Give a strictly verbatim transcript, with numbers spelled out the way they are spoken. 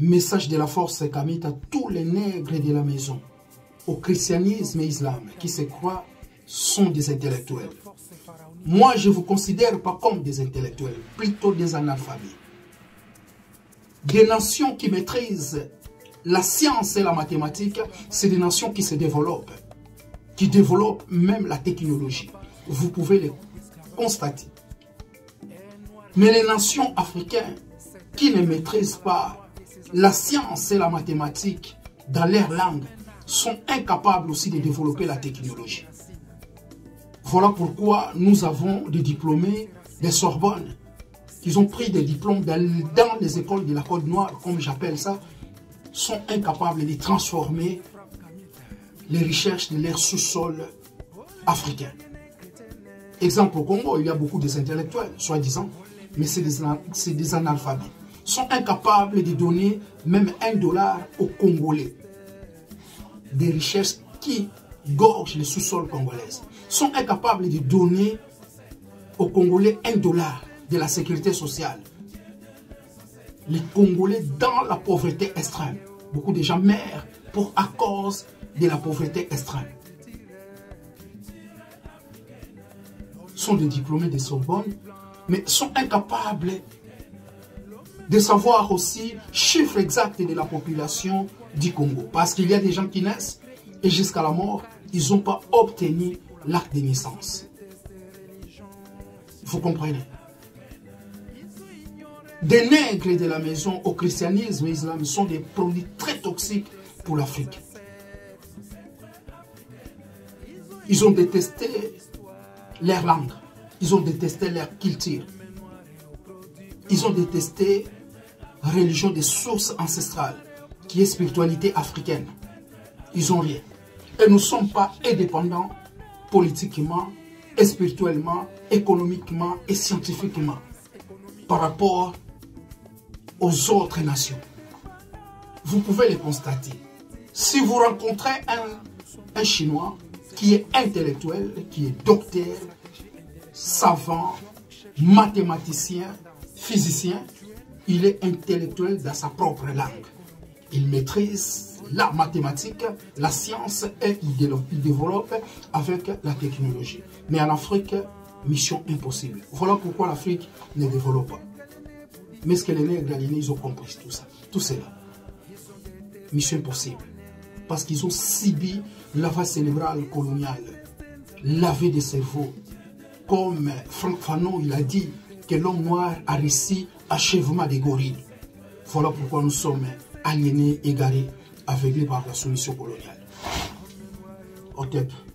Message de la force Kamit à tous les nègres de la maison, au christianisme et islam, qui se croient sont des intellectuels. Moi, je ne vous considère pas comme des intellectuels, plutôt des analphabètes. Des nations qui maîtrisent la science et la mathématique, c'est des nations qui se développent, qui développent même la technologie. Vous pouvez les constater. Mais les nations africaines qui ne maîtrisent pas la science et la mathématique dans leur langue sont incapables aussi de développer la technologie. Voilà pourquoi nous avons des diplômés des Sorbonne qui ont pris des diplômes dans, dans les écoles de la Côte Noire, comme j'appelle ça, sont incapables de transformer les richesses de leur sous-sol africain. Exemple au Congo, il y a beaucoup d'intellectuels, soi-disant, mais c'est des, des analphabètes. Sont incapables de donner même un dollar aux Congolais. Des richesses qui gorgent les sous-sols congolaises. Sont incapables de donner aux Congolais un dollar de la sécurité sociale. Les Congolais dans la pauvreté extrême. Beaucoup de gens meurent pour à cause de la pauvreté extrême. Sont des diplômés de Sorbonne, mais sont incapables de savoir aussi le chiffre exact de la population du Congo. Parce qu'il y a des gens qui naissent et jusqu'à la mort, ils n'ont pas obtenu l'acte de naissance. Vous comprenez? Des nègres de la maison au christianisme et l'islam sont des produits très toxiques pour l'Afrique. Ils ont détesté leur langue. Ils ont détesté leur culture. Ils ont détesté la religion des sources ancestrales, qui est spiritualité africaine. Ils ont rien. Et nous ne sommes pas indépendants politiquement, et spirituellement, économiquement et scientifiquement par rapport aux autres nations. Vous pouvez le constater. Si vous rencontrez un, un Chinois qui est intellectuel, qui est docteur, savant, mathématicien, physicien, il est intellectuel dans sa propre langue. Il maîtrise la mathématique, la science et il développe avec la technologie. Mais en Afrique, mission impossible. Voilà pourquoi l'Afrique ne développe pas. Mais ce que les nègres aliénés, ils ont compris tout ça. Tout cela. Mission impossible. Parce qu'ils ont subi le lavage cérébral colonial. Lavé des cerveaux. Comme Franck Fanon, il a dit que l'homme noir a réussi achèvement des gorilles. Voilà pourquoi nous sommes aliénés, égarés, aveuglés par la solution coloniale. Au tête.